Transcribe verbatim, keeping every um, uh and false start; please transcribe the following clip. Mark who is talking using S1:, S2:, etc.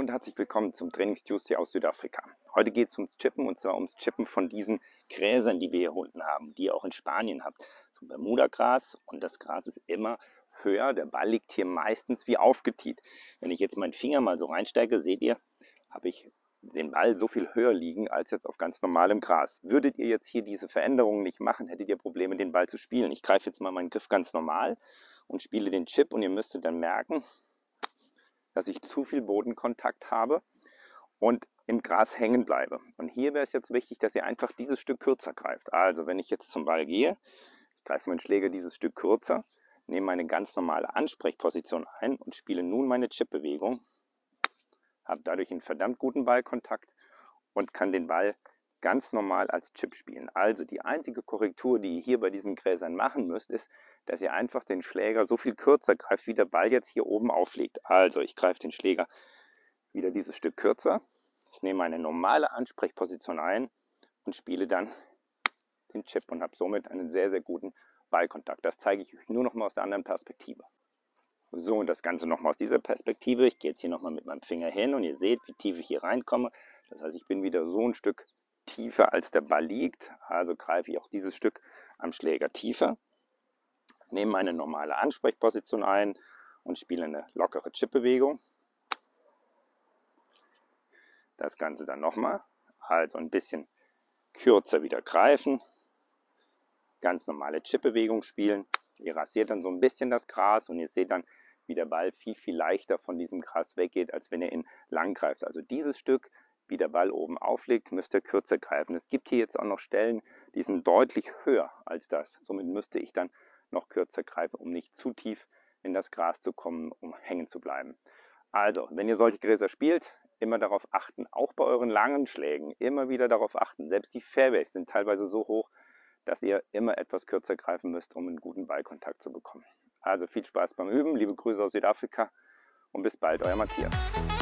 S1: und herzlich willkommen zum Trainings-Tuesday aus Südafrika. Heute geht es ums Chippen und zwar ums Chippen von diesen Gräsern, die wir hier unten haben, die ihr auch in Spanien habt. So Bermuda-Gras, und das Gras ist immer höher, der Ball liegt hier meistens wie aufgetiet. Wenn ich jetzt meinen Finger mal so reinstecke, seht ihr, habe ich den Ball so viel höher liegen als jetzt auf ganz normalem Gras. Würdet ihr jetzt hier diese Veränderungen nicht machen, hättet ihr Probleme, den Ball zu spielen. Ich greife jetzt mal meinen Griff ganz normal und spiele den Chip und ihr müsstet dann merken, dass ich zu viel Bodenkontakt habe und im Gras hängen bleibe. Und hier wäre es jetzt wichtig, dass ihr einfach dieses Stück kürzer greift. Also wenn ich jetzt zum Ball gehe, ich greife meinen Schläger dieses Stück kürzer, nehme meine ganz normale Ansprechposition ein und spiele nun meine Chip-Bewegung, habe dadurch einen verdammt guten Ballkontakt und kann den Ball ganz normal als Chip spielen. Also die einzige Korrektur, die ihr hier bei diesen Gräsern machen müsst, ist, dass ihr einfach den Schläger so viel kürzer greift, wie der Ball jetzt hier oben aufliegt. Also ich greife den Schläger wieder dieses Stück kürzer, ich nehme eine normale Ansprechposition ein und spiele dann den Chip und habe somit einen sehr, sehr guten Ballkontakt. Das zeige ich euch nur noch mal aus der anderen Perspektive. So, und das Ganze nochmal aus dieser Perspektive. Ich gehe jetzt hier nochmal mit meinem Finger hin und ihr seht, wie tief ich hier reinkomme. Das heißt, ich bin wieder so ein Stück tiefer, als der Ball liegt. Also greife ich auch dieses Stück am Schläger tiefer, nehme eine normale Ansprechposition ein und spiele eine lockere Chip-Bewegung. Das Ganze dann nochmal, also ein bisschen kürzer wieder greifen, ganz normale Chip-Bewegung spielen. Ihr rasiert dann so ein bisschen das Gras und ihr seht dann, wie der Ball viel, viel leichter von diesem Gras weggeht, als wenn ihr ihn lang greift. Also dieses Stück, wie der Ball oben aufliegt, müsst ihr kürzer greifen. Es gibt hier jetzt auch noch Stellen, die sind deutlich höher als das. Somit müsste ich dann noch kürzer greifen, um nicht zu tief in das Gras zu kommen, um hängen zu bleiben. Also, wenn ihr solche Gräser spielt, immer darauf achten, auch bei euren langen Schlägen, immer wieder darauf achten. Selbst die Fairways sind teilweise so hoch, dass ihr immer etwas kürzer greifen müsst, um einen guten Ballkontakt zu bekommen. Also viel Spaß beim Üben, liebe Grüße aus Südafrika und bis bald, euer Matthias.